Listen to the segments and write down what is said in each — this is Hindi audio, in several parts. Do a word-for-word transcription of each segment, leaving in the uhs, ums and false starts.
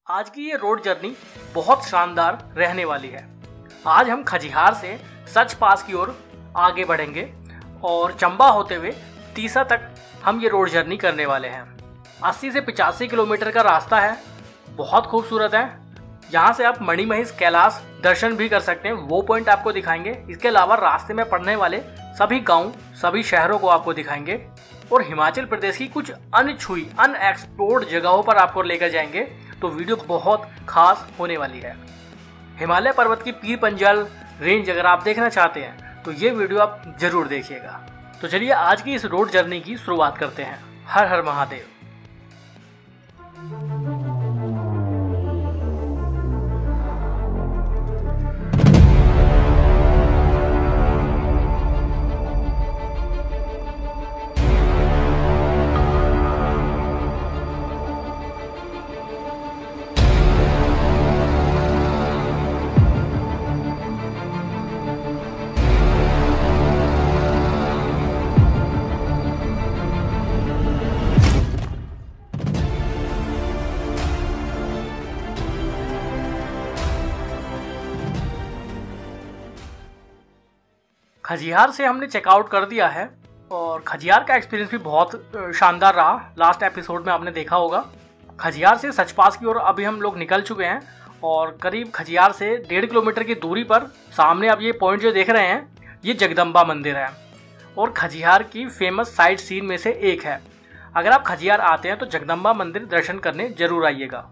आज की ये रोड जर्नी बहुत शानदार रहने वाली है। आज हम खजिहार से सच पास की ओर आगे बढ़ेंगे और चंबा होते हुए तीसा तक हम ये रोड जर्नी करने वाले हैं। अस्सी से पचासी किलोमीटर का रास्ता है, बहुत खूबसूरत है। यहाँ से आप मणिमहेश कैलाश दर्शन भी कर सकते हैं, वो पॉइंट आपको दिखाएंगे। इसके अलावा रास्ते में पड़ने वाले सभी गांव, सभी शहरों को आपको दिखाएंगे और हिमाचल प्रदेश की कुछ अनछुई अनएक्सप्लोर्ड जगहों पर आपको लेकर जाएंगे। तो वीडियो बहुत खास होने वाली है। हिमालय पर्वत की पीर पंजाल रेंज अगर आप देखना चाहते हैं तो ये वीडियो आप जरूर देखिएगा। तो चलिए आज की इस रोड जर्नी की शुरुआत करते हैं। हर हर महादेव। खजियार से हमने चेकआउट कर दिया है और खजियार का एक्सपीरियंस भी बहुत शानदार रहा। लास्ट एपिसोड में आपने देखा होगा। खजियार से सचपास की ओर अभी हम लोग निकल चुके हैं और करीब खजियार से डेढ़ किलोमीटर की दूरी पर सामने आप ये पॉइंट जो देख रहे हैं, ये जगदम्बा मंदिर है और खजियार की फेमस साइट सीन में से एक है। अगर आप खजियार आते हैं तो जगदम्बा मंदिर दर्शन करने जरूर आइएगा।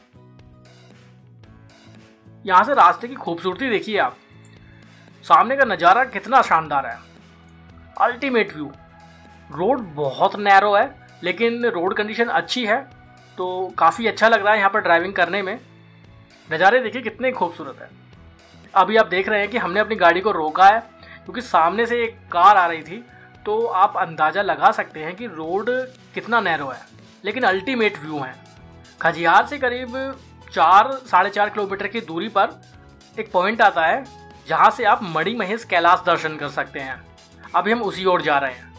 यहाँ से रास्ते की खूबसूरती देखिए आप, सामने का नज़ारा कितना शानदार है, अल्टीमेट व्यू। रोड बहुत नैरो है लेकिन रोड कंडीशन अच्छी है तो काफ़ी अच्छा लग रहा है यहाँ पर ड्राइविंग करने में। नज़ारे देखिए कितने खूबसूरत है। अभी आप देख रहे हैं कि हमने अपनी गाड़ी को रोका है क्योंकि सामने से एक कार आ रही थी, तो आप अंदाज़ा लगा सकते हैं कि रोड कितना नैरो है, लेकिन अल्टीमेट व्यू है। खजियार से करीब चार साढ़े चार किलोमीटर की दूरी पर एक पॉइंट आता है जहाँ से आप मणिमहेश कैलाश दर्शन कर सकते हैं। अभी हम उसी ओर जा रहे हैं।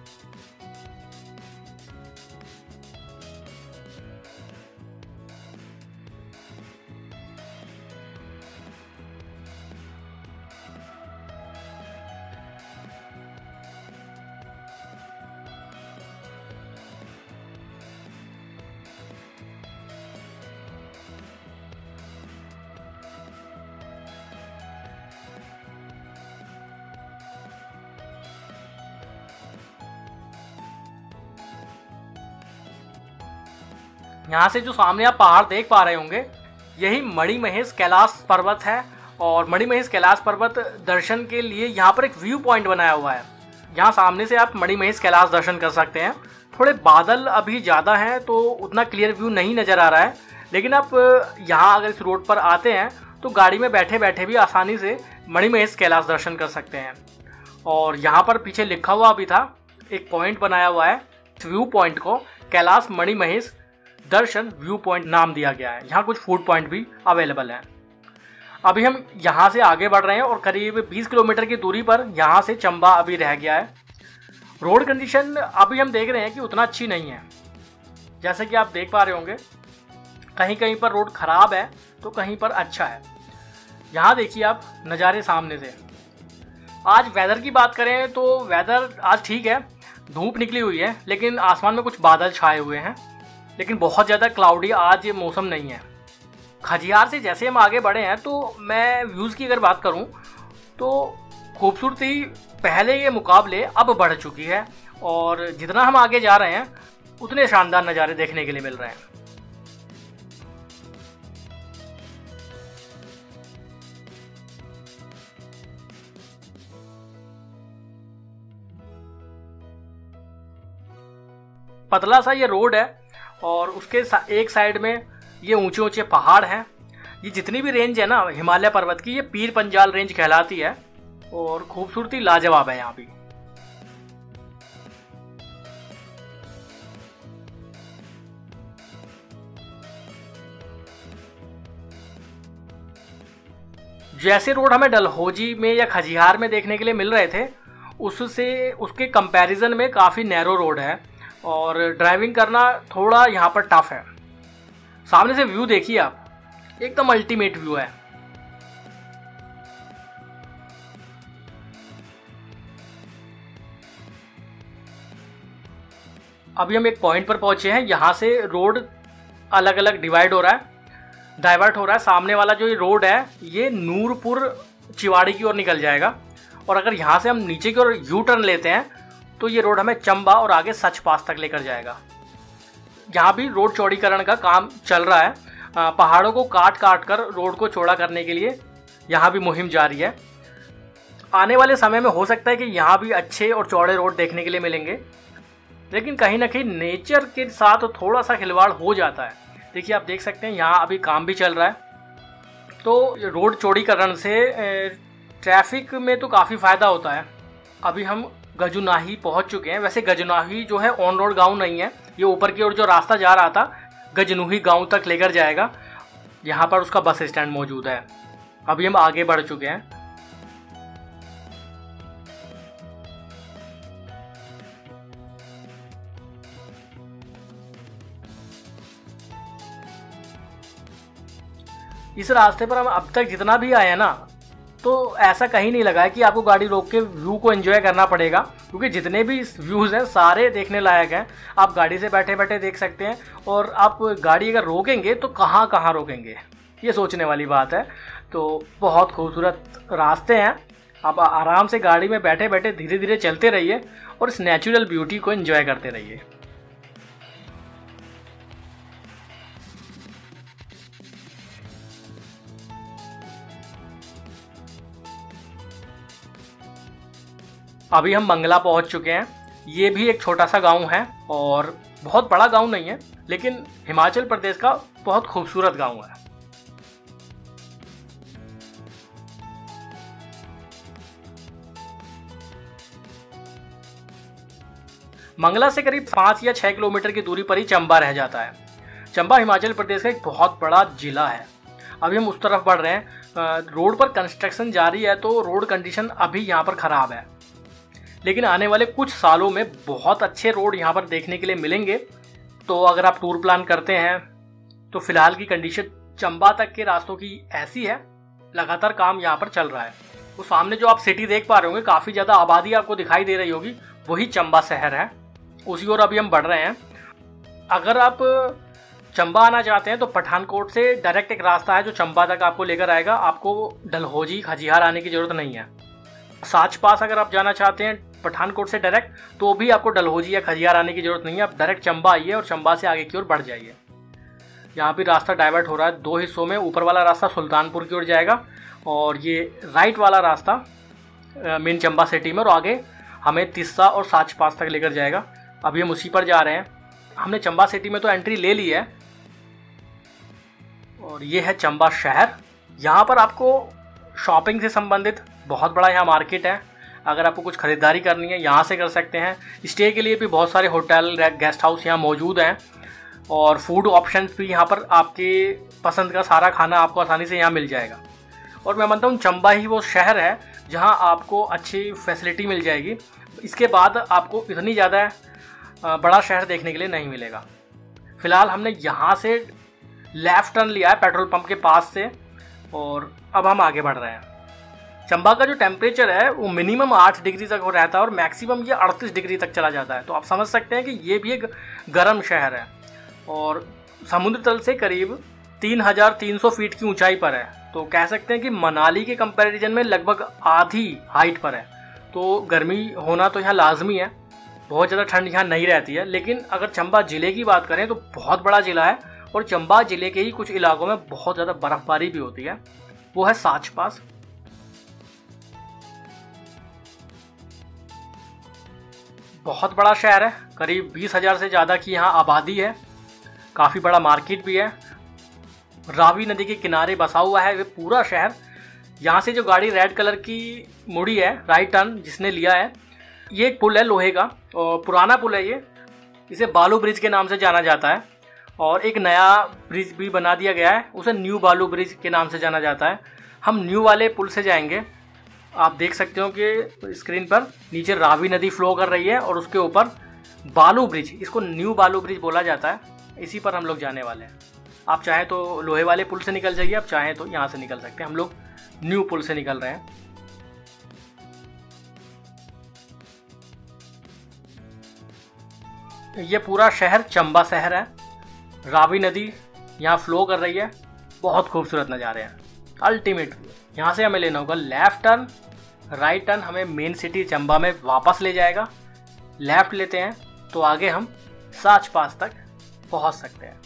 यहाँ से जो सामने आप पहाड़ देख पा रहे होंगे, यही मणिमहेश कैलाश पर्वत है और मणिमहेश कैलाश पर्वत दर्शन के लिए यहाँ पर एक व्यू पॉइंट बनाया हुआ है। यहाँ सामने से आप मणिमहेश कैलाश दर्शन कर सकते हैं। थोड़े बादल अभी ज़्यादा हैं तो उतना क्लियर व्यू नहीं नज़र आ रहा है, लेकिन आप यहाँ अगर इस रोड पर आते हैं तो गाड़ी में बैठे बैठे भी आसानी से मणिमहेश कैलाश दर्शन कर सकते हैं। और यहाँ पर पीछे लिखा हुआ भी था, एक पॉइंट बनाया हुआ है, इस व्यू पॉइंट को कैलाश मणिमहेश दर्शन व्यू पॉइंट नाम दिया गया है। यहाँ कुछ फूड पॉइंट भी अवेलेबल हैं। अभी हम यहाँ से आगे बढ़ रहे हैं और करीब बीस किलोमीटर की दूरी पर यहाँ से चंबा अभी रह गया है। रोड कंडीशन अभी हम देख रहे हैं कि उतना अच्छी नहीं है। जैसे कि आप देख पा रहे होंगे, कहीं कहीं पर रोड ख़राब है तो कहीं पर अच्छा है। यहाँ देखिए आप नज़ारे सामने से। आज वेदर की बात करें तो वेदर आज ठीक है, धूप निकली हुई है लेकिन आसमान में कुछ बादल छाए हुए हैं, लेकिन बहुत ज़्यादा क्लाउडी आज ये मौसम नहीं है। खजियार से जैसे हम आगे बढ़े हैं तो मैं व्यूज़ की अगर बात करूं तो खूबसूरती पहले के मुकाबले अब बढ़ चुकी है और जितना हम आगे जा रहे हैं उतने शानदार नज़ारे देखने के लिए मिल रहे हैं। पतला सा ये रोड है और उसके एक साइड में ये ऊंचे ऊंचे पहाड़ हैं। ये जितनी भी रेंज है ना हिमालय पर्वत की, ये पीर पंजाल रेंज कहलाती है और खूबसूरती लाजवाब है यहाँ भी। जैसे रोड हमें डलहौजी में या खजियार में देखने के लिए मिल रहे थे, उससे उसके कंपैरिजन में काफ़ी नैरो रोड है और ड्राइविंग करना थोड़ा यहाँ पर टफ है। सामने से व्यू देखिए आप, एकदम अल्टीमेट व्यू है। अभी हम एक पॉइंट पर पहुंचे हैं, यहाँ से रोड अलग अलग डिवाइड हो रहा है, डाइवर्ट हो रहा है। सामने वाला जो ये रोड है ये नूरपुर चिवाड़ी की ओर निकल जाएगा, और अगर यहाँ से हम नीचे की ओर यू टर्न लेते हैं तो ये रोड हमें चंबा और आगे सच पास तक लेकर जाएगा। यहाँ भी रोड चौड़ीकरण का काम चल रहा है, पहाड़ों को काट काट कर रोड को चौड़ा करने के लिए यहाँ भी मुहिम जारी है। आने वाले समय में हो सकता है कि यहाँ भी अच्छे और चौड़े रोड देखने के लिए मिलेंगे, लेकिन कहीं ना कहीं नेचर के साथ थोड़ा सा खिलवाड़ हो जाता है। देखिए आप देख सकते हैं यहाँ अभी काम भी चल रहा है, तो रोड चौड़ीकरण से ट्रैफिक में तो काफ़ी फ़ायदा होता है। अभी हम गजुनाही पहुँच चुके हैं। वैसे गजुनाही जो है ऑन रोड गांव नहीं है, ये ऊपर की ओर जो रास्ता जा रहा था गजनूही गांव तक लेकर जाएगा। यहाँ पर उसका बस स्टैंड मौजूद है। अभी हम आगे बढ़ चुके हैं। इस रास्ते पर हम अब तक जितना भी आए हैं ना, तो ऐसा कहीं नहीं लगा है कि आपको गाड़ी रोक के व्यू को एंजॉय करना पड़ेगा, क्योंकि जितने भी व्यूज़ हैं सारे देखने लायक हैं। आप गाड़ी से बैठे बैठे देख सकते हैं, और आप गाड़ी अगर रोकेंगे तो कहाँ कहाँ रोकेंगे, ये सोचने वाली बात है। तो बहुत खूबसूरत रास्ते हैं। आप आराम से गाड़ी में बैठे बैठे धीरे धीरे चलते रहिए और इस नेचुरल ब्यूटी को एंजॉय करते रहिए। अभी हम मंगला पहुंच चुके हैं। ये भी एक छोटा सा गांव है, और बहुत बड़ा गांव नहीं है, लेकिन हिमाचल प्रदेश का बहुत खूबसूरत गांव है। मंगला से करीब पाँच या छः किलोमीटर की दूरी पर ही चंबा रह जाता है। चंबा हिमाचल प्रदेश का एक बहुत बड़ा जिला है। अभी हम उस तरफ बढ़ रहे हैं। रोड पर कंस्ट्रक्शन जारी है, तो रोड कंडीशन अभी यहाँ पर ख़राब है, लेकिन आने वाले कुछ सालों में बहुत अच्छे रोड यहाँ पर देखने के लिए मिलेंगे। तो अगर आप टूर प्लान करते हैं तो फिलहाल की कंडीशन चंबा तक के रास्तों की ऐसी है, लगातार काम यहाँ पर चल रहा है। वो सामने जो आप सिटी देख पा रहे होंगे, काफ़ी ज़्यादा आबादी आपको दिखाई दे रही होगी, वही चंबा शहर है। उसी ओर अभी हम बढ़ रहे हैं। अगर आप चंबा आना चाहते हैं तो पठानकोट से डायरेक्ट एक रास्ता है जो चंबा तक आपको लेकर आएगा। आपको डलहौजी खजियार आने की ज़रूरत नहीं है। साच पास अगर आप जाना चाहते हैं पठानकोट से डायरेक्ट, तो भी आपको डलहौजी या खजियार आने की ज़रूरत नहीं है। आप डायरेक्ट चंबा आइए और चंबा से आगे की ओर बढ़ जाइए। यहाँ भी रास्ता डाइवर्ट हो रहा है दो हिस्सों में। ऊपर वाला रास्ता सुल्तानपुर की ओर जाएगा, और ये राइट वाला रास्ता मेन चंबा सिटी में, और आगे हमें तिस्सा और साच पास तक लेकर जाएगा। अभी हम उसी पर जा रहे हैं। हमने चंबा सिटी में तो एंट्री ले ली है, और ये है चंबा शहर। यहाँ पर आपको शॉपिंग से संबंधित बहुत बड़ा यहाँ मार्केट है। अगर आपको कुछ ख़रीदारी करनी है यहाँ से कर सकते हैं। स्टे के लिए भी बहुत सारे होटल गेस्ट हाउस यहाँ मौजूद हैं, और फूड ऑप्शंस भी यहाँ पर आपके पसंद का सारा खाना आपको आसानी से यहाँ मिल जाएगा। और मैं मानता हूँ चंबा ही वो शहर है जहाँ आपको अच्छी फैसिलिटी मिल जाएगी। इसके बाद आपको इतनी ज़्यादा बड़ा शहर देखने के लिए नहीं मिलेगा। फ़िलहाल हमने यहाँ से लेफ़्ट टर्न लिया है पेट्रोल पंप के पास से, और अब हम आगे बढ़ रहे हैं। चंबा का जो टेम्परेचर है वो मिनिमम आठ डिग्री तक हो रहता है, और मैक्सिमम ये अड़तीस डिग्री तक चला जाता है। तो आप समझ सकते हैं कि ये भी एक गर्म शहर है, और समुद्र तल से करीब तीन हज़ार तीन सौ फीट की ऊंचाई पर है। तो कह सकते हैं कि मनाली के कंपैरिजन में लगभग आधी हाइट पर है। तो गर्मी होना तो यहाँ लाजमी है, बहुत ज़्यादा ठंड यहाँ नहीं रहती है। लेकिन अगर चंबा ज़िले की बात करें तो बहुत बड़ा ज़िला है, और चंबा ज़िले के ही कुछ इलाकों में बहुत ज़्यादा बर्फ़बारी भी होती है। वो है साच पास। बहुत बड़ा शहर है, करीब बीस हज़ार से ज़्यादा की यहाँ आबादी है। काफ़ी बड़ा मार्केट भी है। रावी नदी के किनारे बसा हुआ है ये पूरा शहर। यहाँ से जो गाड़ी रेड कलर की मुड़ी है, राइट टर्न जिसने लिया है, ये एक पुल है लोहे का, और पुराना पुल है ये। इसे बालू ब्रिज के नाम से जाना जाता है, और एक नया ब्रिज भी बना दिया गया है, उसे न्यू बालू ब्रिज के नाम से जाना जाता है। हम न्यू वाले पुल से जाएंगे। आप देख सकते हो कि स्क्रीन पर नीचे रावी नदी फ्लो कर रही है, और उसके ऊपर बालू ब्रिज, इसको न्यू बालू ब्रिज बोला जाता है, इसी पर हम लोग जाने वाले हैं। आप चाहें तो लोहे वाले पुल से निकल जाइए, आप चाहें तो यहाँ से निकल सकते हैं। हम लोग न्यू पुल से निकल रहे हैं। ये पूरा शहर चंबा शहर है। रावी नदी यहाँ फ्लो कर रही है। बहुत खूबसूरत नज़ारे हैं, अल्टीमेट व्यू। यहाँ से हमें लेना होगा लेफ्ट टर्न, राइट टर्न हमें मेन सिटी चंबा में वापस ले जाएगा। लेफ्ट लेते हैं तो आगे हम साच पास तक पहुँच सकते हैं।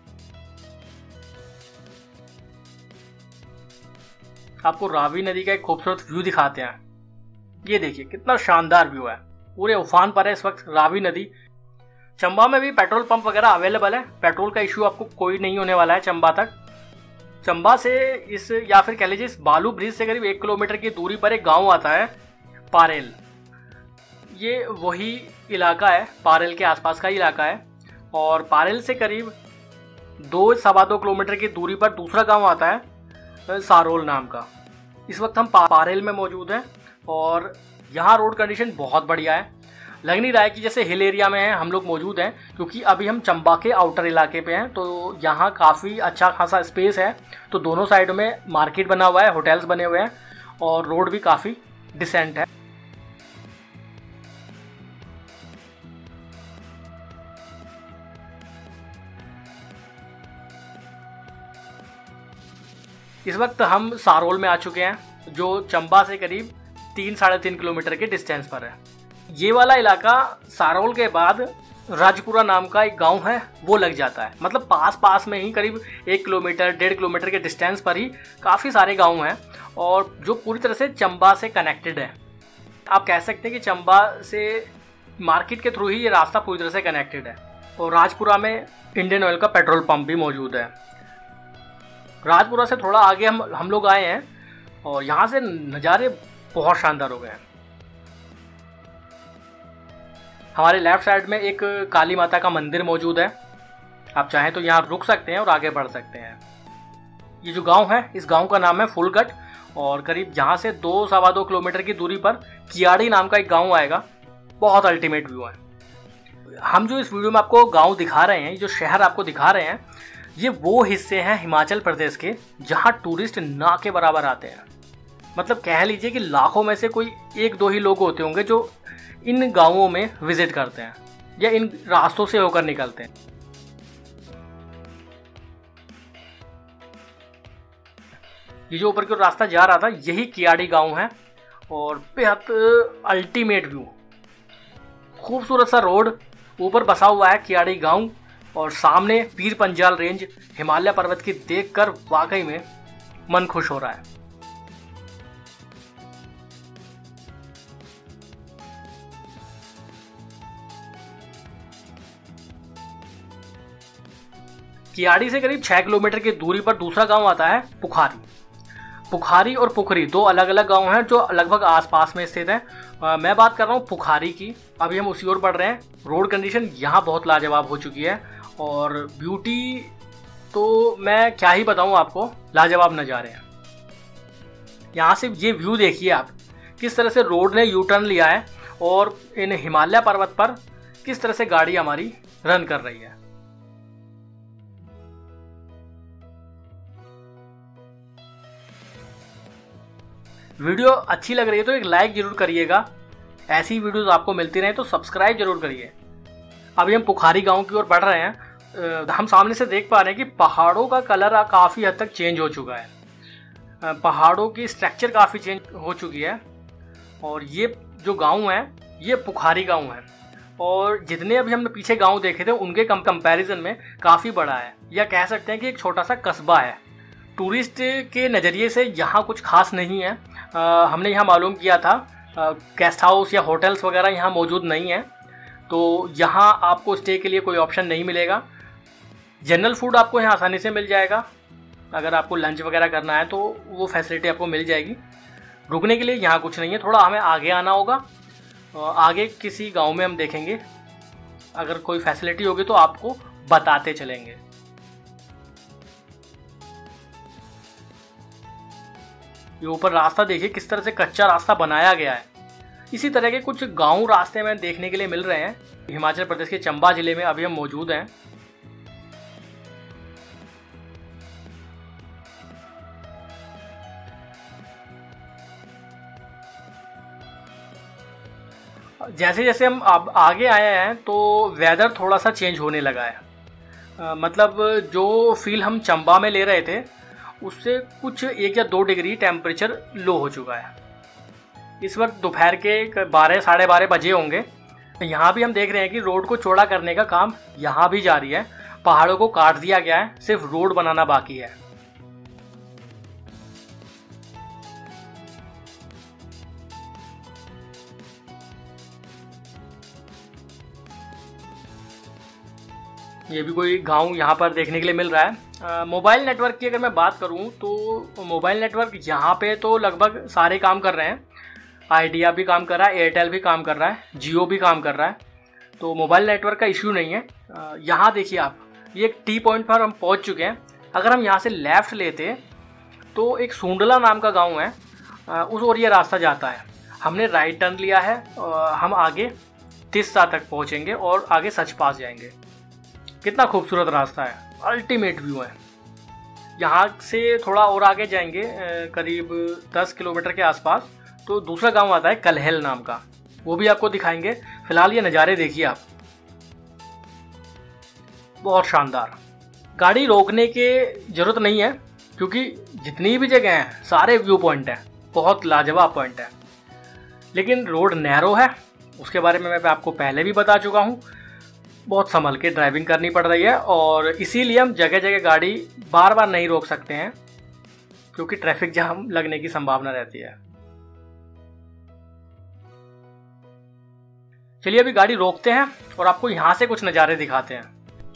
आपको रावी नदी का एक खूबसूरत व्यू दिखाते हैं। ये देखिए कितना शानदार व्यू है, पूरे उफान पर है इस वक्त रावी नदी। चंबा में भी पेट्रोल पंप वगैरह अवेलेबल है, पेट्रोल का इशू आपको कोई नहीं होने वाला है चंबा तक। चंबा से इस या फिर कह लीजिए इस बालू ब्रिज से करीब एक किलोमीटर की दूरी पर एक गांव आता है पारेल। ये वही इलाका है, पारेल के आसपास का इलाका है। और पारेल से करीब दो सवा दो किलोमीटर की दूरी पर दूसरा गांव आता है सारोल नाम का। इस वक्त हम पारेल में मौजूद हैं और यहाँ रोड कंडीशन बहुत बढ़िया है। लग नहीं रहा है कि जैसे हिल एरिया में हैं हम लोग मौजूद हैं, क्योंकि अभी हम चंबा के आउटर इलाके पे हैं। तो यहाँ काफ़ी अच्छा खासा स्पेस है। तो दोनों साइड में मार्केट बना हुआ है, होटल्स बने हुए हैं और रोड भी काफ़ी डिसेंट है। इस वक्त हम सारोल में आ चुके हैं, जो चंबा से करीब तीन साढ़े तीन किलोमीटर के डिस्टेंस पर है। ये वाला इलाका सारोल के बाद राजपुरा नाम का एक गांव है वो लग जाता है। मतलब पास पास में ही करीब एक किलोमीटर डेढ़ किलोमीटर के डिस्टेंस पर ही काफ़ी सारे गांव हैं और जो पूरी तरह से चंबा से कनेक्टेड है। आप कह सकते हैं कि चंबा से मार्केट के थ्रू ही ये रास्ता पूरी तरह से कनेक्टेड है। और राजपुरा में इंडियन ऑयल का पेट्रोल पंप भी मौजूद है। राजपुरा से थोड़ा आगे हम हम लोग आए हैं और यहाँ से नज़ारे बहुत शानदार हो गए हैं। हमारे लेफ्ट साइड में एक काली माता का मंदिर मौजूद है। आप चाहें तो यहाँ रुक सकते हैं और आगे बढ़ सकते हैं। ये जो गांव है, इस गांव का नाम है फुलगढ़ और करीब यहाँ से दो सवा दो किलोमीटर की दूरी पर कियाड़ी नाम का एक गांव आएगा। बहुत अल्टीमेट व्यू है। हम जो इस वीडियो में आपको गांव दिखा रहे हैं, जो शहर आपको दिखा रहे हैं, ये वो हिस्से हैं हिमाचल प्रदेश के जहाँ टूरिस्ट ना के बराबर आते हैं। मतलब कह लीजिए कि लाखों में से कोई एक दो ही लोग होते होंगे जो इन गांवों में विजिट करते हैं या इन रास्तों से होकर निकलते हैं। ये जो ऊपर की ओर रास्ता जा रहा था यही कियाड़ी गांव है और बेहद अल्टीमेट व्यू, खूबसूरत सा रोड, ऊपर बसा हुआ है कियाड़ी गांव और सामने पीर पंजाल रेंज हिमालय पर्वत की देखकर वाकई में मन खुश हो रहा है। कियाड़ी से करीब छह किलोमीटर की दूरी पर दूसरा गांव आता है पुखारी। पुखारी और पुखरी दो अलग अलग गांव हैं जो लगभग आसपास में स्थित हैं। आ, मैं बात कर रहा हूँ पुखारी की। अभी हम उसी ओर बढ़ रहे हैं। रोड कंडीशन यहाँ बहुत लाजवाब हो चुकी है और ब्यूटी तो मैं क्या ही बताऊँ आपको, लाजवाब नज़ारे हैं। यहाँ से ये व्यू देखिए आप, किस तरह से रोड ने यू टर्न लिया है और इन हिमालय पर्वत पर किस तरह से गाड़ी हमारी रन कर रही है। वीडियो अच्छी लग रही है तो एक लाइक जरूर करिएगा। ऐसी वीडियोस आपको मिलती रहे तो सब्सक्राइब जरूर करिए। अभी हम पुखारी गांव की ओर बढ़ रहे हैं। हम सामने से देख पा रहे हैं कि पहाड़ों का कलर काफ़ी हद तक चेंज हो चुका है। पहाड़ों की स्ट्रक्चर काफ़ी चेंज हो चुकी है और ये जो गांव है ये पुखारी गांव है और जितने अभी हमने पीछे गांव देखे थे उनके कम कंपैरिजन में काफ़ी बड़ा है, या कह सकते हैं कि एक छोटा सा कस्बा है। टूरिस्ट के नज़रिए से यहाँ कुछ खास नहीं है। आ, हमने यहाँ मालूम किया था गेस्ट हाउस या होटल्स वगैरह यहाँ मौजूद नहीं है, तो यहाँ आपको स्टे के लिए कोई ऑप्शन नहीं मिलेगा। जनरल फूड आपको यहाँ आसानी से मिल जाएगा। अगर आपको लंच वगैरह करना है तो वो फैसिलिटी आपको मिल जाएगी। रुकने के लिए यहाँ कुछ नहीं है, थोड़ा हमें आगे आना होगा। आगे किसी गांव में हम देखेंगे, अगर कोई फैसिलिटी होगी तो आपको बताते चलेंगे। ये ऊपर रास्ता देखिए किस तरह से कच्चा रास्ता बनाया गया है। इसी तरह के कुछ गांव रास्ते में देखने के लिए मिल रहे हैं। हिमाचल प्रदेश के चंबा जिले में अभी हम मौजूद हैं। जैसे जैसे हम अब आगे आए हैं तो वेदर थोड़ा सा चेंज होने लगा है। आ, मतलब जो फील हम चंबा में ले रहे थे उससे कुछ एक या दो डिग्री टेम्परेचर लो हो चुका है। इस वक्त दोपहर के बारह साढ़े बारह बजे होंगे। यहाँ भी हम देख रहे हैं कि रोड को चौड़ा करने का काम यहाँ भी जारी है। पहाड़ों को काट दिया गया है, सिर्फ रोड बनाना बाकी है। ये भी कोई गांव यहाँ पर देखने के लिए मिल रहा है। मोबाइल नेटवर्क की अगर मैं बात करूँ तो मोबाइल नेटवर्क यहाँ पे तो लगभग सारे काम कर रहे हैं। आइडिया भी काम कर रहा है, एयरटेल भी काम कर रहा है, जियो भी काम कर रहा है, तो मोबाइल नेटवर्क का इश्यू नहीं है। यहाँ देखिए आप, ये एक टी पॉइंट पर हम पहुँच चुके हैं। अगर हम यहाँ से लेफ़्ट लेते तो एक सूंडला नाम का गाँव है, उस ओर ये रास्ता जाता है। हमने राइट टर्न लिया है, हम आगे तिस्सा तक पहुँचेंगे और आगे सचपास जाएंगे। कितना खूबसूरत रास्ता है, अल्टीमेट व्यू है। यहाँ से थोड़ा और आगे जाएंगे करीब दस किलोमीटर के आसपास तो दूसरा गांव आता है कलहेल नाम का, वो भी आपको दिखाएंगे। फिलहाल ये नज़ारे देखिए आप, बहुत शानदार। गाड़ी रोकने की ज़रूरत नहीं है क्योंकि जितनी भी जगह हैं सारे व्यू पॉइंट हैं, बहुत लाजवाब पॉइंट है। लेकिन रोड नैरो है, उसके बारे में मैं आपको पहले भी बता चुका हूँ। बहुत संभल के ड्राइविंग करनी पड़ रही है और इसीलिए हम जगह जगह गाड़ी बार बार नहीं रोक सकते हैं क्योंकि ट्रैफिक जाम लगने की संभावना रहती है। चलिए अभी गाड़ी रोकते हैं और आपको यहाँ से कुछ नज़ारे दिखाते हैं।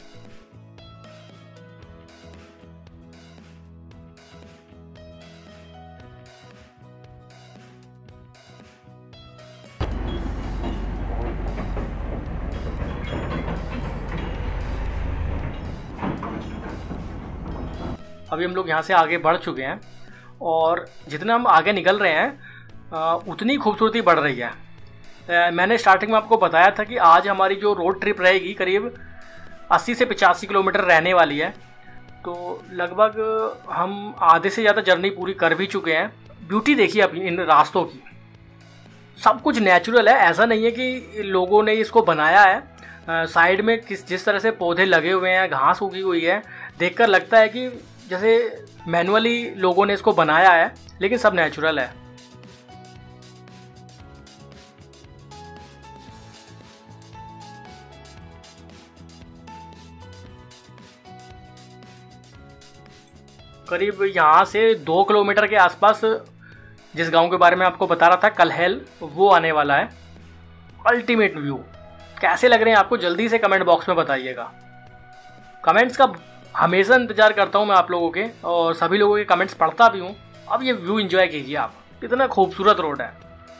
अभी हम लोग यहाँ से आगे बढ़ चुके हैं और जितना हम आगे निकल रहे हैं उतनी खूबसूरती बढ़ रही है। मैंने स्टार्टिंग में आपको बताया था कि आज हमारी जो रोड ट्रिप रहेगी करीब अस्सी से पचासी किलोमीटर रहने वाली है, तो लगभग हम आधे से ज़्यादा जर्नी पूरी कर भी चुके हैं। ब्यूटी देखिए आप इन रास्तों की, सब कुछ नेचुरल है, ऐसा नहीं है कि लोगों ने इसको बनाया है। साइड में किस जिस तरह से पौधे लगे हुए हैं, घास उगी हुई है, देखकर लगता है कि जैसे मैनुअली लोगों ने इसको बनाया है, लेकिन सब नेचुरल है। करीब यहाँ से दो किलोमीटर के आसपास जिस गांव के बारे में आपको बता रहा था कलहेल, वो आने वाला है। अल्टीमेट व्यू कैसे लग रहे हैं आपको जल्दी से कमेंट बॉक्स में बताइएगा। कमेंट्स का हमेशा इंतजार करता हूं मैं आप लोगों के और सभी लोगों के कमेंट्स पढ़ता भी हूं। अब ये व्यू एंजॉय कीजिए आप, कितना खूबसूरत रोड है।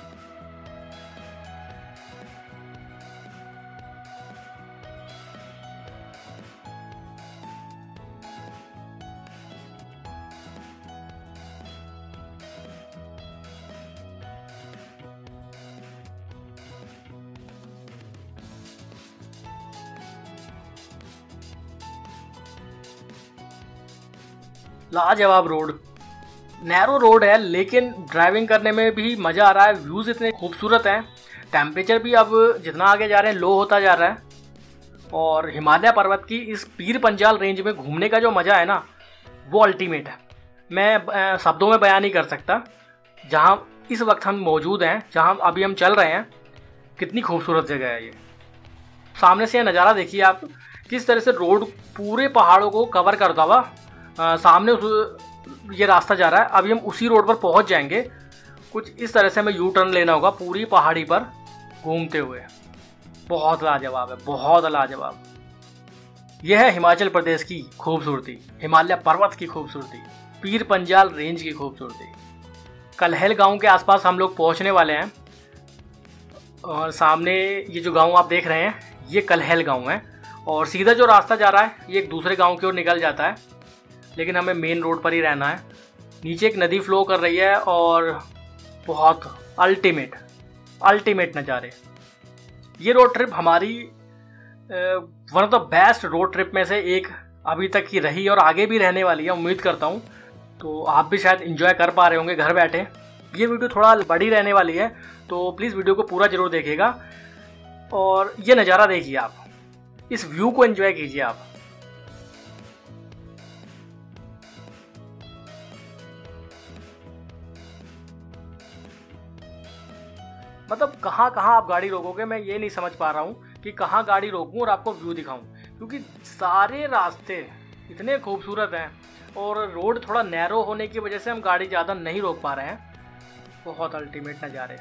लाजवाब रोड, नैरो रोड है लेकिन ड्राइविंग करने में भी मज़ा आ रहा है। व्यूज़ इतने खूबसूरत हैं, टेम्परेचर भी अब जितना आगे जा रहे हैं लो होता जा रहा है। और हिमालय पर्वत की इस पीर पंजाल रेंज में घूमने का जो मज़ा है ना, वो अल्टीमेट है। मैं शब्दों में बयान नहीं कर सकता। जहाँ इस वक्त हम मौजूद हैं, जहाँ अभी हम चल रहे हैं, कितनी खूबसूरत जगह है ये। सामने से यह नज़ारा देखिए आप, किस तरह से रोड पूरे पहाड़ों को कवर करता हुआ आ, सामने उस ये रास्ता जा रहा है। अभी हम उसी रोड पर पहुंच जाएंगे। कुछ इस तरह से हमें यू टर्न लेना होगा पूरी पहाड़ी पर घूमते हुए। बहुत लाजवाब है, बहुत लाजवाब। यह है हिमाचल प्रदेश की खूबसूरती, हिमालय पर्वत की खूबसूरती, पीर पंजाल रेंज की खूबसूरती। कलहेल गांव के आसपास हम लोग पहुंचने वाले हैं और सामने ये जो गांव आप देख रहे हैं ये कलहेल गांव है और सीधा जो रास्ता जा रहा है ये एक दूसरे गांव की ओर निकल जाता है, लेकिन हमें मेन रोड पर ही रहना है। नीचे एक नदी फ्लो कर रही है और बहुत अल्टीमेट अल्टीमेट नज़ारे। ये रोड ट्रिप हमारी one of the best road trip में से एक अभी तक की रही और आगे भी रहने वाली है, उम्मीद करता हूँ। तो आप भी शायद एंजॉय कर पा रहे होंगे घर बैठे। ये वीडियो थोड़ा बड़ी रहने वाली है तो प्लीज़ वीडियो को पूरा ज़रूर देखिएगा। और ये नज़ारा देखिए आप, इस व्यू को एंजॉय कीजिए आप। मतलब कहाँ कहाँ आप गाड़ी रोकोगे, मैं ये नहीं समझ पा रहा हूँ कि कहाँ गाड़ी रोकूं और आपको व्यू दिखाऊं, क्योंकि सारे रास्ते इतने खूबसूरत हैं और रोड थोड़ा नैरो होने की वजह से हम गाड़ी ज़्यादा नहीं रोक पा रहे हैं। बहुत अल्टीमेट नज़ारे।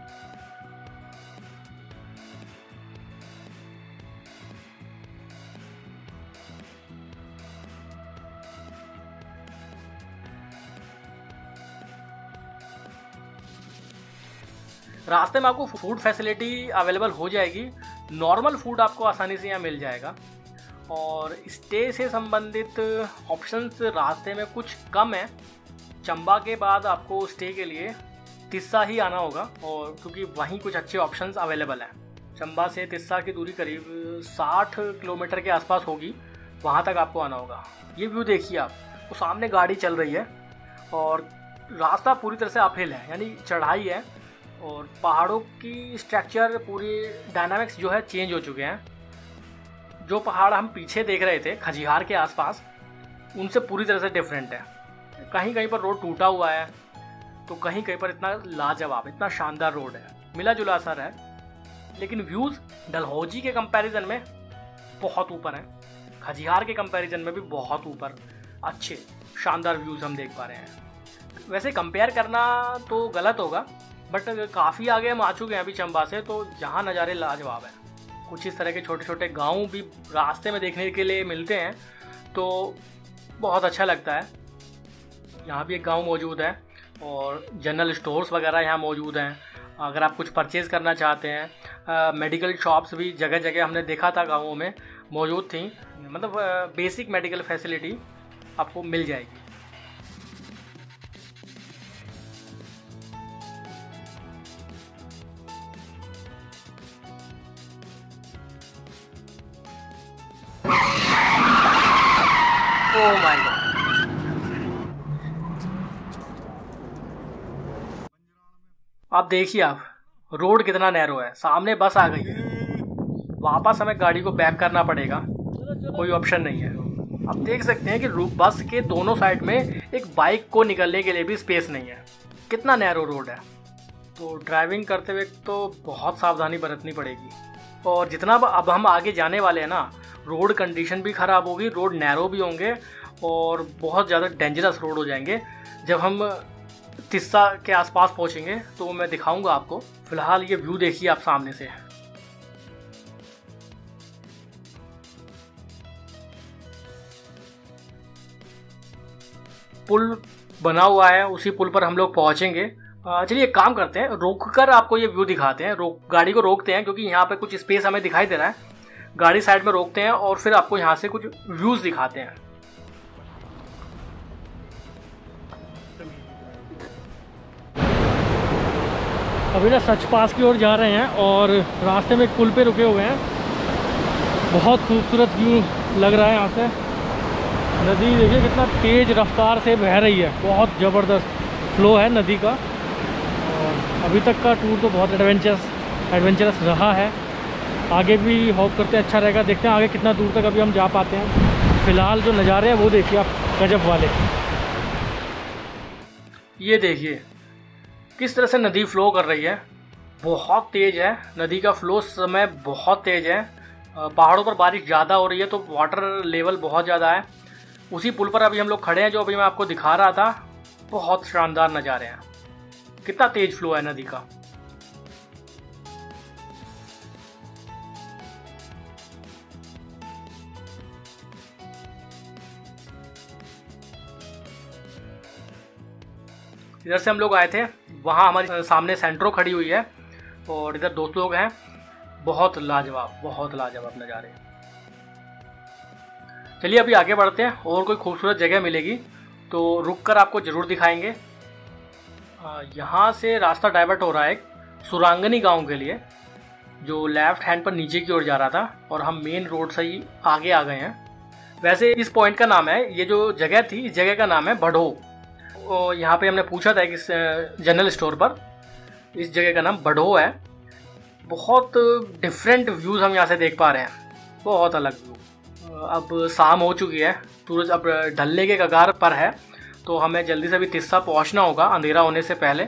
रास्ते में आपको फूड फैसिलिटी अवेलेबल हो जाएगी, नॉर्मल फूड आपको आसानी से यहाँ मिल जाएगा। और स्टे से संबंधित ऑप्शंस रास्ते में कुछ कम है। चंबा के बाद आपको स्टे के लिए तिस्सा ही आना होगा, और क्योंकि वहीं कुछ अच्छे ऑप्शंस अवेलेबल हैं। चंबा से तिस्सा की दूरी करीब साठ किलोमीटर के आसपास होगी, वहाँ तक आपको आना होगा। ये व्यू देखिए आप, वो सामने गाड़ी चल रही है और रास्ता पूरी तरह से अपहिल है, यानी चढ़ाई है, और पहाड़ों की स्ट्रक्चर पूरी डायनामिक्स जो है चेंज हो चुके हैं। जो पहाड़ हम पीछे देख रहे थे खजिहार के आसपास, उनसे पूरी तरह से डिफरेंट है। कहीं कहीं पर रोड टूटा हुआ है, तो कहीं कहीं पर इतना लाजवाब, इतना शानदार रोड है, मिला जुला असर है। लेकिन व्यूज़ डलहौजी के कंपैरिजन में बहुत ऊपर हैं, खजिहार के कंपैरिजन में भी बहुत ऊपर अच्छे शानदार व्यूज़ हम देख पा रहे हैं। वैसे कंपेयर करना तो गलत होगा, बट काफ़ी आगे हम आ चुके हैं अभी चंबा से, तो यहाँ नज़ारे लाजवाब हैं। कुछ इस तरह के छोटे छोटे गांव भी रास्ते में देखने के लिए मिलते हैं, तो बहुत अच्छा लगता है। यहाँ भी एक गांव मौजूद है और जनरल स्टोर्स वगैरह यहाँ मौजूद हैं। अगर आप कुछ परचेज़ करना चाहते हैं, मेडिकल शॉप्स भी जगह जगह हमने देखा था गाँवों में मौजूद थी। मतलब बेसिक मेडिकल फैसिलिटी आपको मिल जाएगी। ओह माय गॉड, आप देखिए आप, रोड कितना नैरो है, सामने बस आ गई है, वापस हमें गाड़ी को बैक करना पड़ेगा, कोई ऑप्शन नहीं है। आप देख सकते हैं कि बस के दोनों साइड में एक बाइक को निकलने के लिए भी स्पेस नहीं है, कितना नैरो रोड है। तो ड्राइविंग करते हुए तो बहुत सावधानी बरतनी पड़ेगी। और जितना अब हम आगे जाने वाले हैं ना, रोड कंडीशन भी ख़राब होगी, रोड नैरो भी होंगे और बहुत ज़्यादा डेंजरस रोड हो जाएंगे। जब हम तिस्सा के आसपास पहुंचेंगे तो मैं दिखाऊंगा आपको। फिलहाल ये व्यू देखिए आप सामने से, पुल बना हुआ है, उसी पुल पर हम लोग पहुंचेंगे। चलिए एक काम करते हैं, रोक कर आपको ये व्यू दिखाते हैं। रोक गाड़ी को रोकते हैं क्योंकि यहाँ पे कुछ स्पेस हमें दिखाई दे रहा है। गाड़ी साइड में रोकते हैं और फिर आपको यहाँ से कुछ व्यूज़ दिखाते हैं। अभी ना सच पास की ओर जा रहे हैं और रास्ते में एक पुल पे रुके हुए हैं। बहुत खूबसूरत व्यू लग रहा है यहाँ से। नदी देखिए कितना तेज़ रफ्तार से बह रही है, बहुत ज़बरदस्त फ्लो है नदी का। और अभी तक का टूर तो बहुत एडवेंचरस एडवेंचरस रहा है। आगे भी होप करते हैं अच्छा रहेगा, देखते हैं आगे कितना दूर तक अभी हम जा पाते हैं। फ़िलहाल जो नज़ारे हैं वो देखिए आप, गजब वाले। ये देखिए किस तरह से नदी फ़्लो कर रही है, बहुत तेज़ है नदी का फ़्लो, समय बहुत तेज़ है। पहाड़ों पर बारिश ज़्यादा हो रही है तो वाटर लेवल बहुत ज़्यादा है। उसी पुल पर अभी हम लोग खड़े हैं जो अभी मैं आपको दिखा रहा था। बहुत शानदार नज़ारे हैं, कितना तेज़ फ़्लो है नदी का। इधर से हम लोग आए थे, वहाँ हमारे सामने सेंट्रो खड़ी हुई है और इधर दोस्त लोग हैं। बहुत लाजवाब, बहुत लाजवाब नज़ारे। चलिए अभी आगे बढ़ते हैं, और कोई खूबसूरत जगह मिलेगी तो रुक कर आपको ज़रूर दिखाएंगे। यहाँ से रास्ता डाइवर्ट हो रहा है एक सुरांगनी गांव के लिए, जो लेफ़्ट हैंड पर नीचे की ओर जा रहा था, और हम मेन रोड से ही आगे आ गए हैं। वैसे इस पॉइंट का नाम है, ये जो जगह थी इस जगह का नाम है बड़ो। और यहाँ पे हमने पूछा था कि जनरल स्टोर पर, इस जगह का नाम बड़ो है। बहुत डिफरेंट व्यूज़ हम यहाँ से देख पा रहे हैं, बहुत अलग व्यू। अब शाम हो चुकी है, सूरज अब ढलने के कगार पर है, तो हमें जल्दी से भी तिस्सा पहुँचना होगा अंधेरा होने से पहले।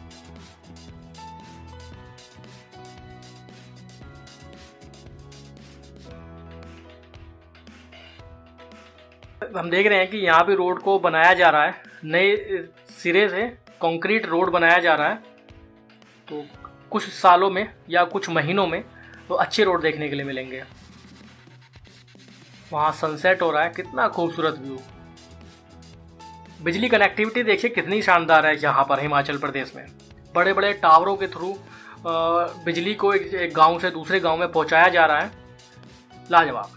हम देख रहे हैं कि यहाँ पे रोड को बनाया जा रहा है, नए सिरे से कंक्रीट रोड बनाया जा रहा है। तो कुछ सालों में या कुछ महीनों में तो अच्छे रोड देखने के लिए मिलेंगे। वहाँ सनसेट हो रहा है, कितना खूबसूरत व्यू। बिजली कनेक्टिविटी देखिए कितनी शानदार है यहाँ पर हिमाचल प्रदेश में। बड़े बड़े टावरों के थ्रू बिजली को एक, एक गांव से दूसरे गांव में पहुँचाया जा रहा है। लाजवाब।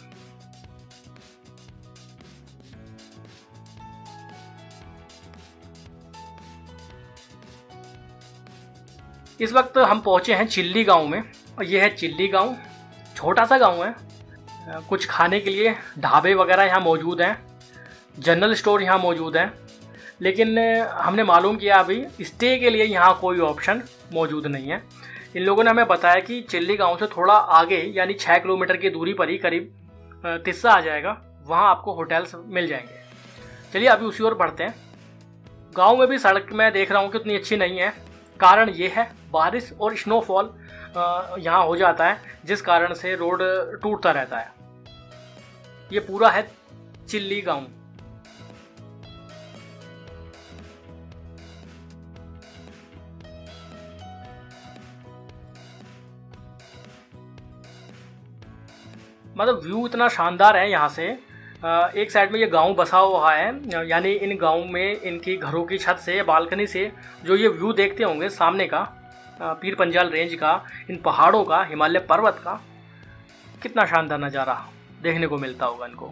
इस वक्त हम पहुंचे हैं चिल्ली गांव में, और ये है चिल्ली गांव। छोटा सा गांव है, कुछ खाने के लिए ढाबे वगैरह यहाँ मौजूद हैं, जनरल स्टोर यहाँ मौजूद हैं, लेकिन हमने मालूम किया अभी स्टे के लिए यहाँ कोई ऑप्शन मौजूद नहीं है। इन लोगों ने हमें बताया कि चिल्ली गांव से थोड़ा आगे यानी छः किलोमीटर की दूरी पर ही करीब तिस्सा आ जाएगा, वहाँ आपको होटल्स मिल जाएंगे। चलिए अभी उसी ओर बढ़ते हैं। गाँव में भी सड़क मैं देख रहा हूँ कि उतनी अच्छी नहीं है। कारण ये है बारिश और स्नोफॉल यहाँ हो जाता है, जिस कारण से रोड टूटता रहता है। ये पूरा है चिल्ली गांव। मतलब व्यू इतना शानदार है यहाँ से। एक साइड में ये गांव बसा हुआ है, यानी इन गांव में इनकी घरों की छत से बालकनी से जो ये व्यू देखते होंगे सामने का, पीर पंजाल रेंज का, इन पहाड़ों का, हिमालय पर्वत का, कितना शानदार नज़ारा देखने को मिलता होगा इनको।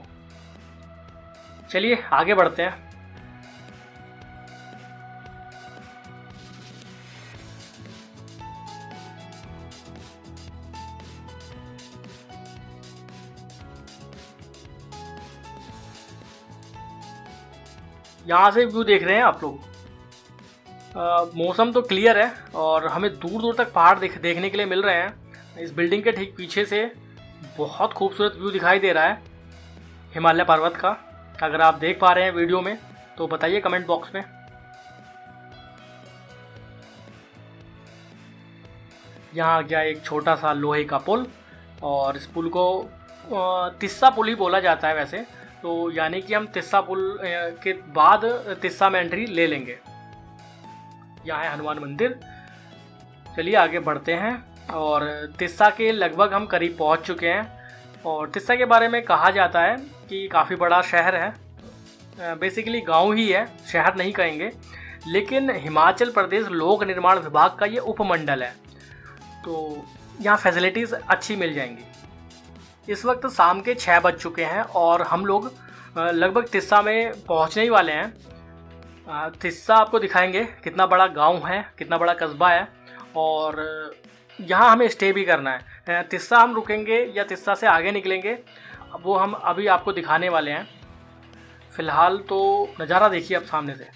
चलिए आगे बढ़ते हैं। यहाँ से व्यू देख रहे हैं आप लोग। मौसम तो क्लियर है और हमें दूर दूर तक पहाड़ देख देखने के लिए मिल रहे हैं। इस बिल्डिंग के ठीक पीछे से बहुत खूबसूरत व्यू दिखाई दे रहा है हिमालय पर्वत का। अगर आप देख पा रहे हैं वीडियो में तो बताइए कमेंट बॉक्स में। यहाँ आ गया एक छोटा सा लोहे का पुल, और इस पुल को तिस्सा पुल ही बोला जाता है वैसे तो, यानी कि हम तिस्सा पुल के बाद तिस्सा में एंट्री ले लेंगे। यहाँ है हनुमान मंदिर। चलिए आगे बढ़ते हैं, और तिस्सा के लगभग हम करीब पहुँच चुके हैं। और तिस्सा के बारे में कहा जाता है कि काफ़ी बड़ा शहर है, बेसिकली गांव ही है, शहर नहीं कहेंगे, लेकिन हिमाचल प्रदेश लोक निर्माण विभाग का ये उपमंडल है, तो यहाँ फैसिलिटीज़ अच्छी मिल जाएंगी। इस वक्त शाम के छः बज चुके हैं और हम लोग लगभग तिस्सा में पहुँचने ही वाले हैं। तिस्सा आपको दिखाएंगे कितना बड़ा गांव है, कितना बड़ा कस्बा है, और यहाँ हमें स्टे भी करना है। तिस्सा हम रुकेंगे या तिस्सा से आगे निकलेंगे वो हम अभी आपको दिखाने वाले हैं। फ़िलहाल तो नज़ारा देखिए आप सामने से।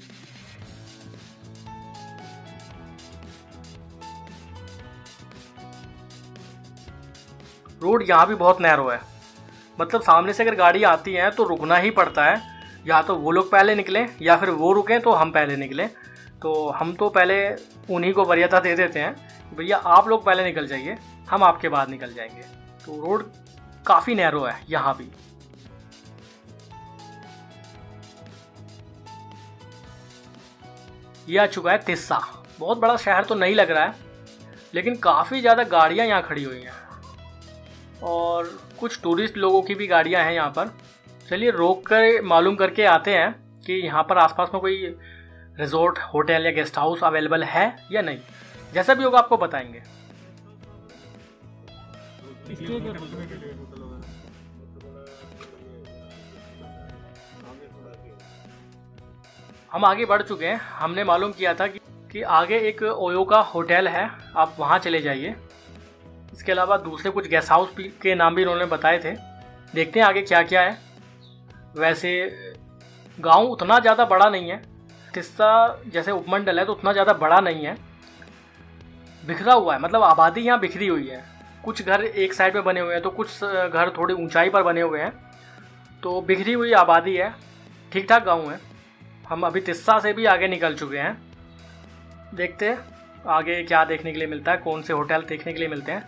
रोड यहाँ भी बहुत नैरो है, मतलब सामने से अगर गाड़ी आती है तो रुकना ही पड़ता है, या तो वो लोग पहले निकलें या फिर वो रुकें तो हम पहले निकलें। तो हम तो पहले उन्हीं को वरीयता दे देते हैं, भैया आप लोग पहले निकल जाइए, हम आपके बाद निकल जाएंगे। तो रोड काफ़ी नैरो है यहाँ भी। ये आ चुका है तिस्सा। बहुत बड़ा शहर तो नहीं लग रहा है, लेकिन काफ़ी ज़्यादा गाड़ियाँ यहाँ खड़ी हुई हैं और कुछ टूरिस्ट लोगों की भी गाड़ियाँ हैं यहाँ पर। चलिए रोक कर मालूम करके आते हैं कि यहाँ पर आसपास में कोई रिजॉर्ट, होटल या गेस्ट हाउस अवेलेबल है या नहीं। जैसा भी होगा आपको बताएंगे। हम आगे बढ़ चुके हैं। हमने मालूम किया था कि, कि आगे एक ओयो का होटल है, आप वहाँ चले जाइए। इसके अलावा दूसरे कुछ गेस्ट हाउस के नाम भी उन्होंने बताए थे। देखते हैं आगे क्या क्या है। वैसे गांव उतना ज़्यादा बड़ा नहीं है, तिस्सा जैसे उपमंडल है तो उतना ज़्यादा बड़ा नहीं है, बिखरा हुआ है, मतलब आबादी यहाँ बिखरी हुई है। कुछ घर एक साइड में बने हुए हैं तो कुछ घर थोड़ी ऊंचाई पर बने हुए हैं, तो बिखरी हुई आबादी है। ठीक ठाक गांव है। हम अभी तिस्सा से भी आगे निकल चुके हैं। देखते हैं आगे क्या देखने के लिए मिलता है, कौन से होटल देखने के लिए मिलते हैं।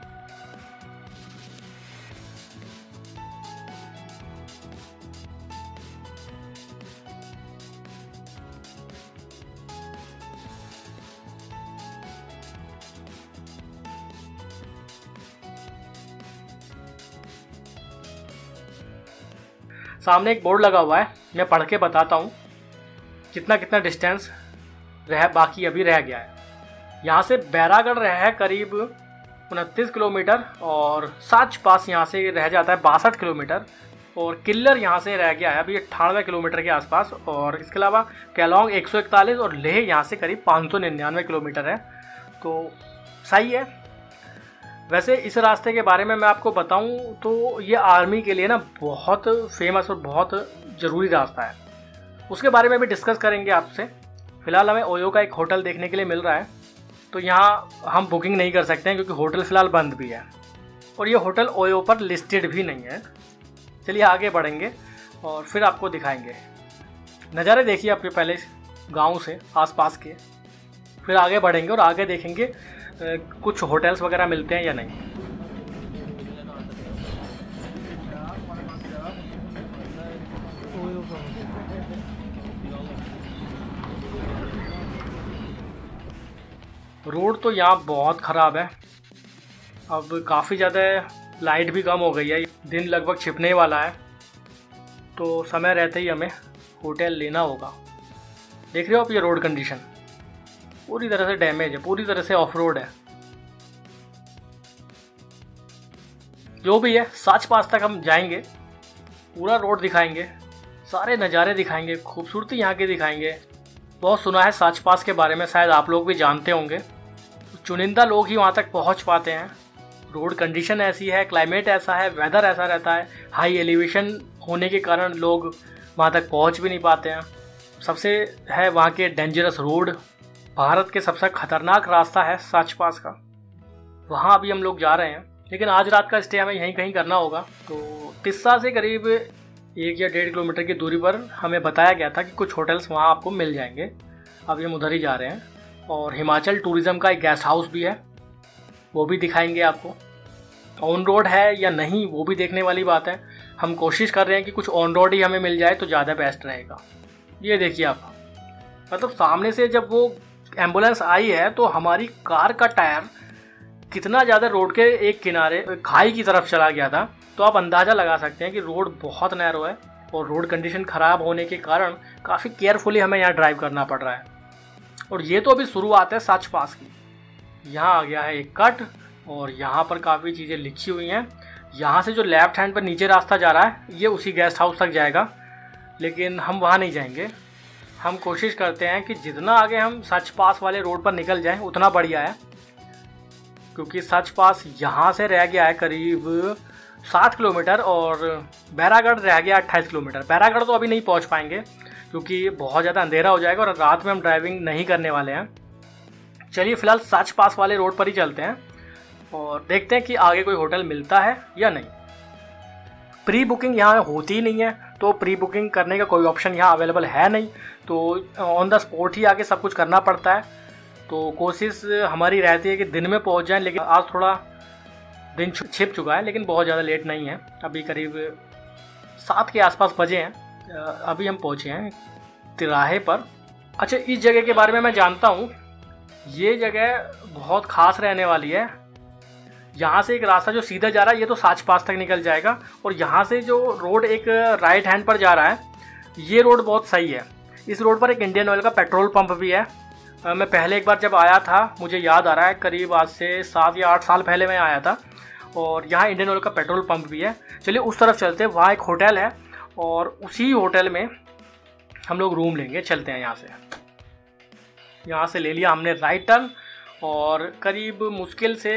सामने एक बोर्ड लगा हुआ है, मैं पढ़ के बताता हूँ कितना कितना डिस्टेंस रह बाकी अभी रह गया है। यहाँ से बैरागढ़ रह है करीब उनतीस किलोमीटर और साच पास यहाँ से रह जाता है बासठ किलोमीटर और किल्लर यहाँ से रह गया है अभी अट्ठानवे किलोमीटर के आसपास। और इसके अलावा केलोंग एक सौ इकतालीस और लेह यहाँ से करीब पाँच सौ निन्यानवे किलोमीटर है, तो सही है। वैसे इस रास्ते के बारे में मैं आपको बताऊं तो ये आर्मी के लिए ना बहुत फेमस और बहुत ज़रूरी रास्ता है, उसके बारे में भी डिस्कस करेंगे आपसे। फ़िलहाल हमें ओयो का एक होटल देखने के लिए मिल रहा है, तो यहाँ हम बुकिंग नहीं कर सकते हैं क्योंकि होटल फ़िलहाल बंद भी है और ये होटल ओयो पर लिस्टेड भी नहीं है। चलिए आगे बढ़ेंगे और फिर आपको दिखाएंगे नज़ारे। देखिए आपके पहले गाँव से आसपास के, फिर आगे बढ़ेंगे और आगे देखेंगे कुछ होटल्स वगैरह मिलते हैं या नहीं। रोड तो यहाँ बहुत ख़राब है, अब काफ़ी ज़्यादा लाइट भी कम हो गई है, दिन लगभग छिपने वाला है, तो समय रहते ही हमें होटल लेना होगा। देख रहे हो आप ये रोड कंडीशन पूरी तरह से डैमेज है, पूरी तरह से ऑफ रोड है। जो भी है साच पास तक हम जाएंगे, पूरा रोड दिखाएंगे, सारे नज़ारे दिखाएंगे, खूबसूरती यहाँ की दिखाएंगे। बहुत सुना है साच पास के बारे में, शायद आप लोग भी जानते होंगे, चुनिंदा लोग ही वहाँ तक पहुँच पाते हैं। रोड कंडीशन ऐसी है, क्लाइमेट ऐसा है, वेदर ऐसा रहता है, हाई एलिवेशन होने के कारण लोग वहाँ तक पहुँच भी नहीं पाते हैं। सबसे है वहाँ के डेंजरस रोड, भारत के सबसे खतरनाक रास्ता है साच पास का, वहाँ अभी हम लोग जा रहे हैं। लेकिन आज रात का स्टे हमें यहीं कहीं करना होगा। तो तिस्सा से करीब एक या डेढ़ किलोमीटर की दूरी पर हमें बताया गया था कि कुछ होटल्स वहाँ आपको मिल जाएंगे। अभी हम उधर ही जा रहे हैं और हिमाचल टूरिज़्म का एक गेस्ट हाउस भी है, वो भी दिखाएंगे आपको। ऑन रोड है या नहीं वो भी देखने वाली बात है। हम कोशिश कर रहे हैं कि कुछ ऑन रोड ही हमें मिल जाए तो ज़्यादा बेस्ट रहेगा। ये देखिए आप, मतलब सामने से जब वो एम्बुलेंस आई है तो हमारी कार का टायर कितना ज़्यादा रोड के एक किनारे खाई की तरफ चला गया था, तो आप अंदाज़ा लगा सकते हैं कि रोड बहुत नैरो है और रोड कंडीशन ख़राब होने के कारण काफ़ी केयरफुली हमें यहाँ ड्राइव करना पड़ रहा है। और ये तो अभी शुरुआत है साच पास की। यहाँ आ गया है एक कट और यहाँ पर काफ़ी चीज़ें लिखी हुई हैं। यहाँ से जो लेफ़्ट हैंड पर नीचे रास्ता जा रहा है ये उसी गेस्ट हाउस तक जाएगा, लेकिन हम वहाँ नहीं जाएंगे। हम कोशिश करते हैं कि जितना आगे हम सच पास वाले रोड पर निकल जाएं उतना बढ़िया है, क्योंकि सच पास यहाँ से रह गया है करीब सात किलोमीटर और बैरागढ़ रह गया अट्ठाईस किलोमीटर। बैरागढ़ तो अभी नहीं पहुँच पाएंगे क्योंकि बहुत ज़्यादा अंधेरा हो जाएगा और रात में हम ड्राइविंग नहीं करने वाले हैं। चलिए फ़िलहाल सच पास वाले रोड पर ही चलते हैं और देखते हैं कि आगे कोई होटल मिलता है या नहीं। प्री बुकिंग यहाँ होती ही नहीं है, तो प्री बुकिंग करने का कोई ऑप्शन यहाँ अवेलेबल है नहीं, तो ऑन द स्पॉट ही आके सब कुछ करना पड़ता है। तो कोशिश हमारी रहती है कि दिन में पहुँच जाएं, लेकिन आज थोड़ा दिन छिप चुका है, लेकिन बहुत ज़्यादा लेट नहीं है। अभी करीब सात के आसपास बजे हैं, अभी हम पहुँचे हैं तिराहे पर। अच्छा, इस जगह के बारे में मैं जानता हूँ, ये जगह बहुत ख़ास रहने वाली है। यहाँ से एक रास्ता जो सीधा जा रहा है ये तो साच पास तक निकल जाएगा, और यहाँ से जो रोड एक राइट हैंड पर जा रहा है ये रोड बहुत सही है। इस रोड पर एक इंडियन ऑयल का पेट्रोल पंप भी है। मैं पहले एक बार जब आया था, मुझे याद आ रहा है करीब आज से सात या आठ साल पहले मैं आया था, और यहाँ इंडियन ऑयल का पेट्रोल पंप भी है। चलिए उस तरफ चलते हैं, वहाँ एक होटल है और उसी होटल में हम लोग रूम लेंगे। चलते हैं यहाँ से। यहाँ से ले लिया हमने राइट टर्न और करीब मुश्किल से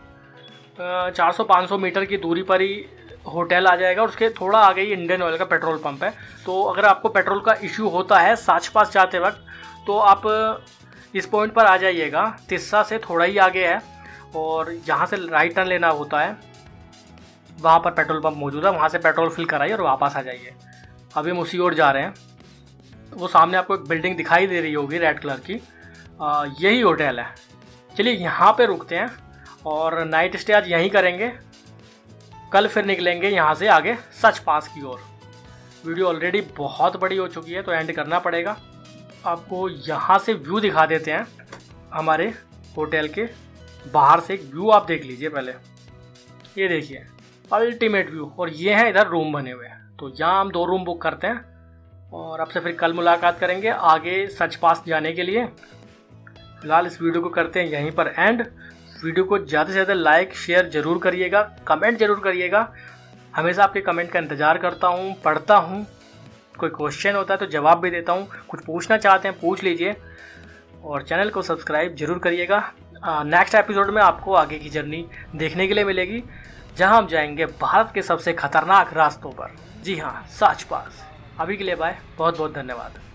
चार सौ पाँच सौ मीटर की दूरी पर ही होटल आ जाएगा, और उसके थोड़ा आगे ही इंडियन ऑयल का पेट्रोल पंप है। तो अगर आपको पेट्रोल का इश्यू होता है साच पास जाते वक्त, तो आप इस पॉइंट पर आ जाइएगा, तिस्सा से थोड़ा ही आगे है और यहाँ से राइट टर्न लेना होता है, वहाँ पर पेट्रोल पंप मौजूद है, वहाँ से पेट्रोल फिल कराइए और वापस आ जाइए। अभी हम उसी ओर जा रहे हैं। वो सामने आपको एक बिल्डिंग दिखाई दे रही होगी रेड कलर की, आ, यही होटल है। चलिए यहाँ पे रुकते हैं और नाइट स्टे आज यहीं करेंगे। कल फिर निकलेंगे यहाँ से आगे सच पास की ओर। वीडियो ऑलरेडी बहुत बड़ी हो चुकी है तो एंड करना पड़ेगा। आपको यहाँ से व्यू दिखा देते हैं हमारे होटल के बाहर से। एक व्यू आप देख लीजिए पहले, ये देखिए अल्टीमेट व्यू। और ये हैं इधर रूम बने हुए, तो यहाँ हम दो रूम बुक करते हैं और आपसे फिर कल मुलाकात करेंगे आगे सच पास जाने के लिए। फिलहाल इस वीडियो को करते हैं यहीं पर एंड। वीडियो को ज़्यादा से ज़्यादा लाइक शेयर ज़रूर करिएगा, कमेंट ज़रूर करिएगा। हमेशा आपके कमेंट का इंतज़ार करता हूँ, पढ़ता हूँ। कोई क्वेश्चन होता है तो जवाब भी देता हूँ, कुछ पूछना चाहते हैं पूछ लीजिए और चैनल को सब्सक्राइब जरूर करिएगा। नेक्स्ट एपिसोड में आपको आगे की जर्नी देखने के लिए मिलेगी, जहां हम जाएंगे भारत के सबसे खतरनाक रास्तों पर। जी हाँ, सच पास। अभी के लिए बाय, बहुत बहुत धन्यवाद।